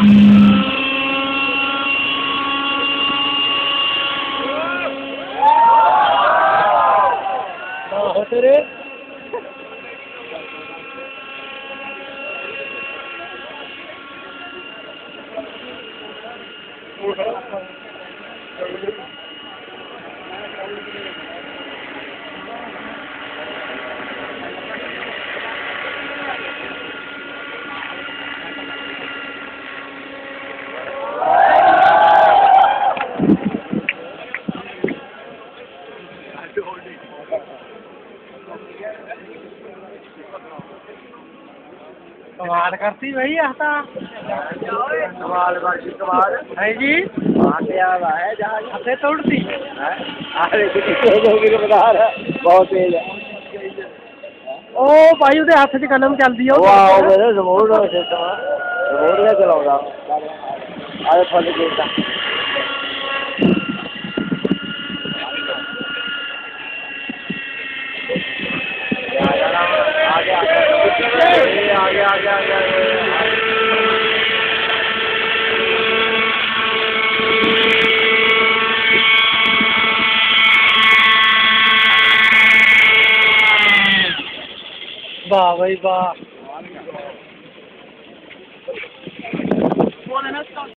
तेरे कमाल करती भाई आता कमाल बाकी कमाल है जी आगे आ रहा है जहाँ हथे तोड़ती अरे तेज होगी तो बता रहा बहुत तेज है ओ भाई ਉਹਦੇ ਹੱਥ 'ਚ ਕਲਮ ਚੱਲਦੀ ਆ ਉਹ ਆਓ ਮੇਰੇ ਰਿਮੋਟ ਦਾ ਸਿਸਟਮ ਆ ਰਿਮੋਟ ਨਾਲ ਚਲਾਉਂਦਾ ਆਲੇ ਫੜ ਕੇ ਤਾਂ वाह भाई वाह